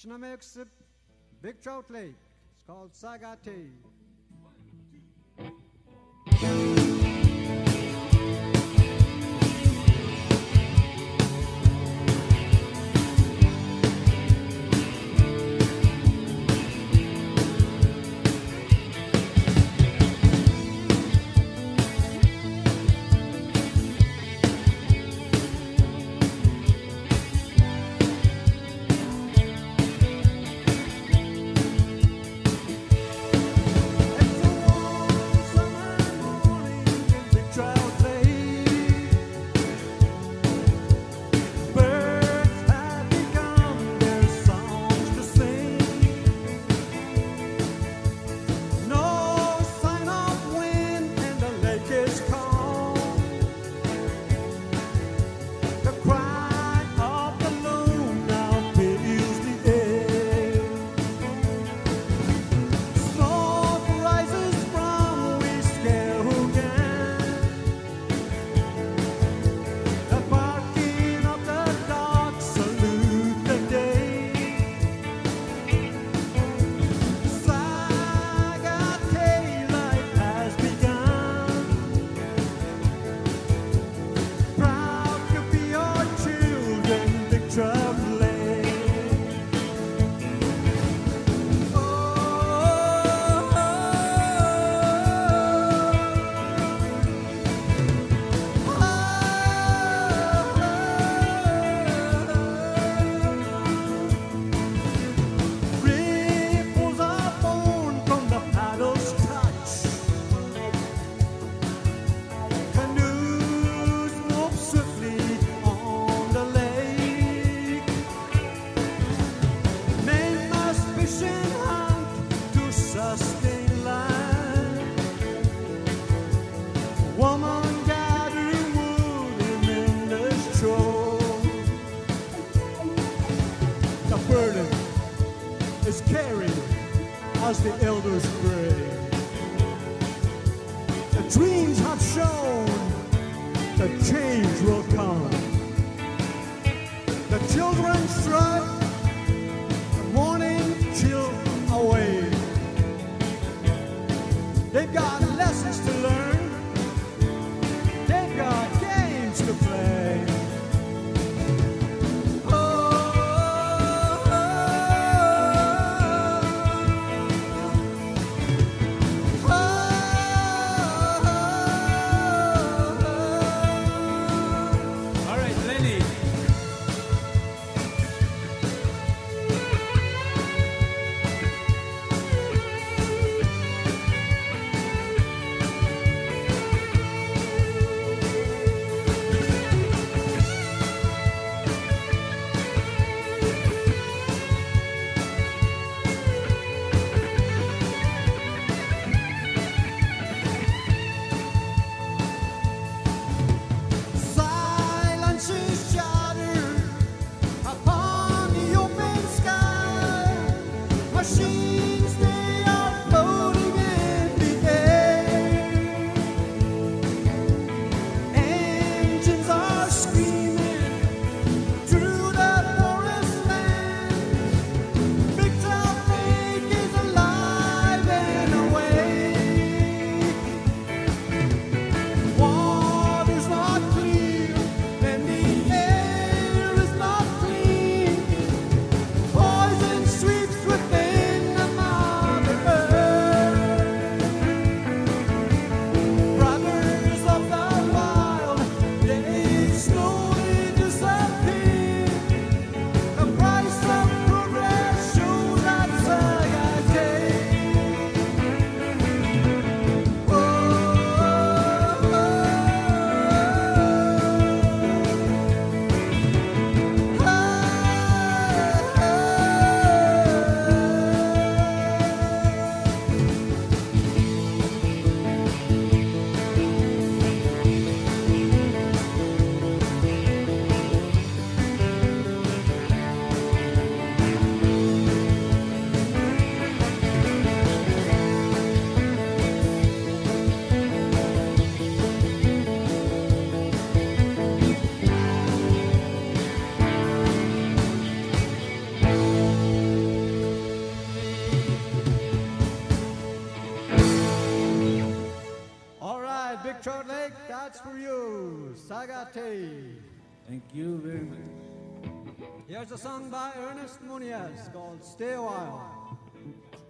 Chinamak's big trout lake. It's called Sagatay. Woman gathering wood in endless chore. The burden is carried as the elders pray. The dreams have shown the change will come. The children strut, the morning chill away. They've got lessons to learn. They've got games to play. All right, Lenny. Big Trout Lake, that's for you, Sagatay. Thank you very much. Here's a song by Ernest Munoz called Stay a While.